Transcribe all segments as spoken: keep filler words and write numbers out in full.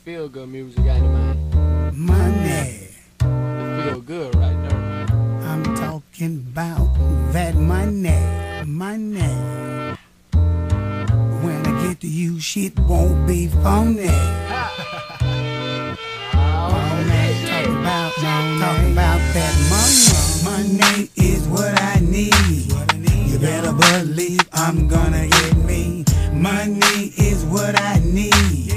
feel good music got in mind? Money. It feel good right there. I'm talking about that money. Money. When I get to you, shit won't be phony. Money. Talk about, talk about that money. Money is what I need. You better believe I'm gonna get me. Money is what I need.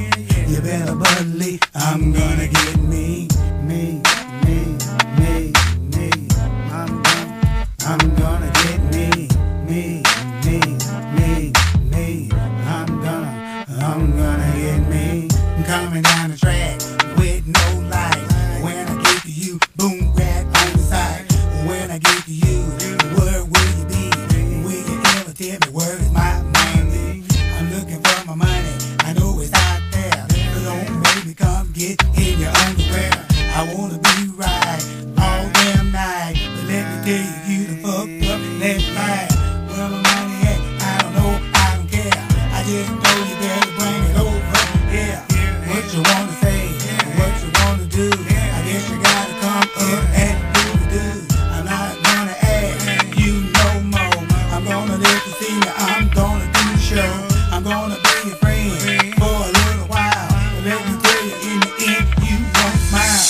You better believe I'm gonna get me. Me, me, me, me. I'm gonna, I'm gonna get me. Me, me, me, me. I'm gonna, I'm gonna get me. I'm coming down the track with no light. When I get to you, boom, rap on the side. When I get to you, where will you be? Will you ever tell me where is my money? I'm looking for my money. I know it's out there. So don't make me come get in your underwear. I wanna be right all damn night. But let me tell you, you done fucked up last night. Where my money at? I don't know, I don't care. I just know you better bring it over. Yeah, what you wanna say? What you wanna do? I guess you gotta come up and do the do. I'm not gonna ask you no more. I'm gonna let you see me. I'm gonna do the show. I'm gonna be your friend for a little while. But let me tell you, in the end, you won't smile.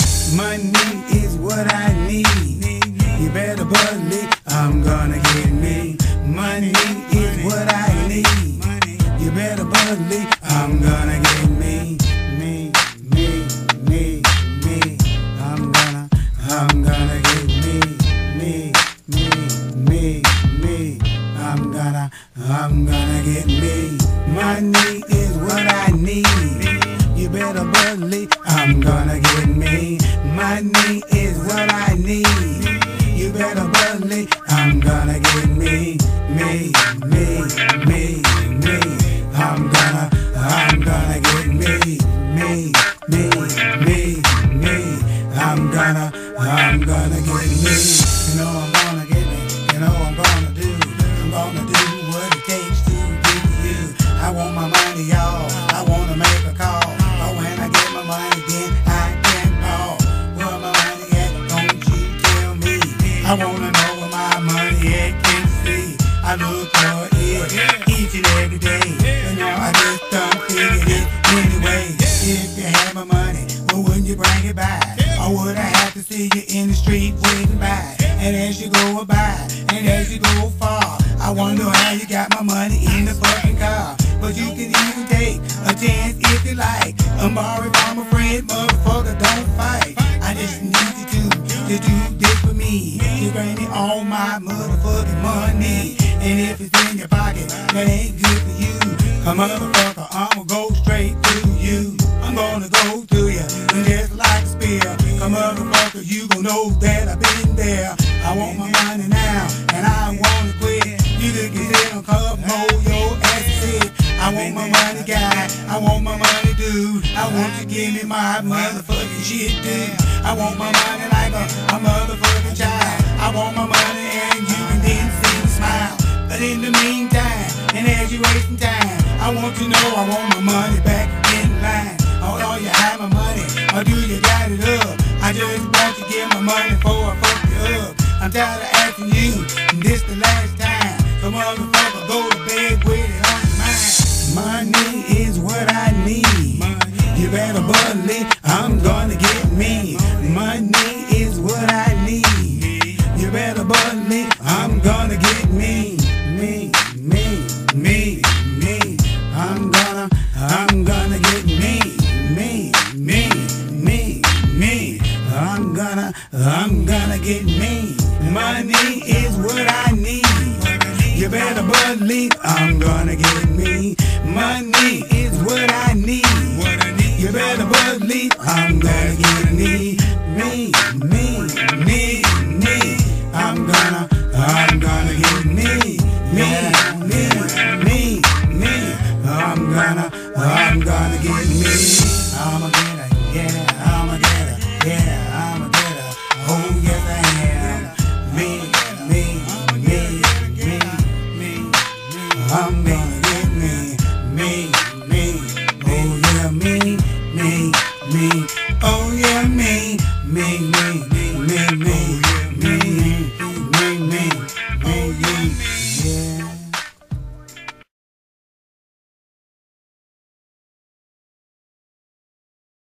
Money is what I need. You better believe I'm gonna get me. Money is what I need. You better believe I'm gonna get me. Me, me, me, me. I'm gonna, I'm gonna get me. Me, me, me, me. I'm gonna, I'm gonna get me. Money is what I need. You better believe I'm gonna get me. Money is what I need. You better believe I'm gonna get me. Me, me, me, me. I'm gonna, I'm gonna get me. Me, me, me, me. I'm gonna, I'm gonna get me. You know I'm gonna get me. You know I'm gonna do. I'm gonna do what it takes to get you. I want my money, y'all. I wanna make a call. But when I get my money, then I can call. Where my money at? Don't you tell me. I wanna know where my money at. Can see. I look for it each and every day. And now I just done figured it anyway. If you had my money, well, wouldn't you bring it by? Or would I have to see you in the street waiting by? And as you go by, and as you go far, I wonder how you got my money in the fucking car. But you can even take a chance if you like. I'm borrowing from a friend, motherfucker, don't fight. I just need you to, to do this for me. You bring me all my motherfucking money. And if it's in your pocket, that ain't good for you. A motherfucker, I'ma go straight to you. I'm gonna go to you, and just like a spear. A motherfucker, you gon' know that I've been there. I want my money now, and I wanna quit. You look at it on come hold your ass sit. I want my money, guy. I want my money, dude. I want you to give me my motherfucking shit, dude. I want my money like a, a motherfucking child. I want my money, and you can then see me smile. But in the meantime, and as you wasting time, I want to know I want my money back in line. Oh, do you have my money, or do you got it up? I just want to get my money before I fuck you up. I'm tired of asking you, and this the last time. So motherfucker, go to bed with it on your mind. Money is what I need. You better believe I'm gonna get me. Money is what I need. You better believe I'm gonna get me. Me, me, me, me. I'm gonna, I'm gonna get me. Me, me, me, me. I'm gonna, I'm gonna get me. Money is what I need. You better believe I'm gonna get me. Money is what I need. You better believe I'm gonna get me. Me, me, me, me. I'm gonna, I'm gonna get me. Me, me, me, me. I'm gonna, I'm gonna get me. I'ma get her, yeah, I'ma get her, yeah, I'ma get her. Oh yes I am. Me, me, me, me, me. I'm gonna get me, me, me, me, me, me, me.